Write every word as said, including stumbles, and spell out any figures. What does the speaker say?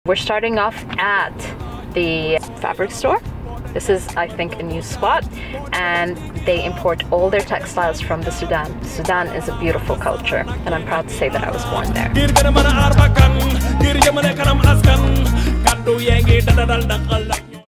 We're starting off at the fabric store. This is, I think, a new spot, and they import all their textiles from the Sudan. Sudan is a beautiful culture, and I'm proud to say that I was born there.